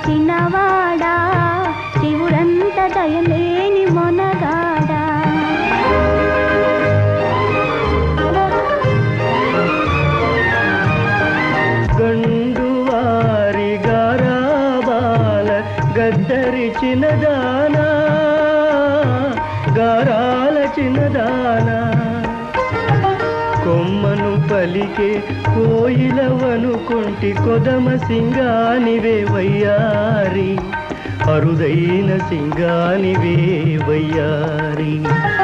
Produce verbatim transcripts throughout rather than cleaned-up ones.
చిన్నవాడా శివుడంత దయలేని మొనగాడా గండువారి గారాబాల గద్దరి చిన్నదానా గారాల చిన్నదానా కొమ్మను పలికే కోయిలవనుకుంటి కొదమ సింగానివే వయ్యారి అరుదైన సింగానివే వయ్యారి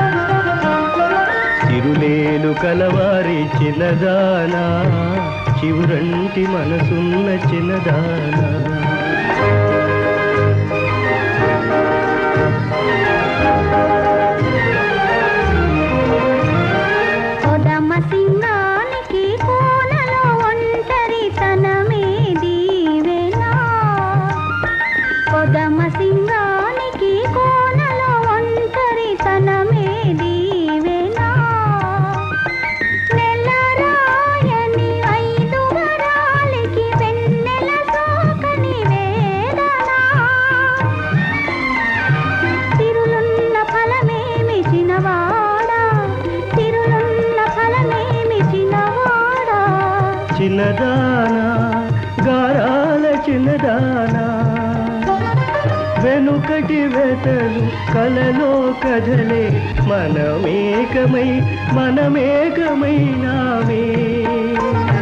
తిరులేలు కలవారి చిన్నదానా చివురంటి మనసున్న చిన్నదానా సింగానికి కోనలో ఒంటరి తనమే దీవెనా కొదమ సింగానికి కోనలో ఒంటరి తనమే దీవెనా నెలరాయని ఐదు వరాలకి వెన్నెల సోకని వేదనా తిరులున్న ఫలమేమి చిన్నవాడా తిరులున్న ఫలమేమి చిన్నవాడా చిన్నదానా గారాల చిన్నదానా వెనుకటి వెతలు కలలో కదలే మనమేకమై మనమేకమైనామే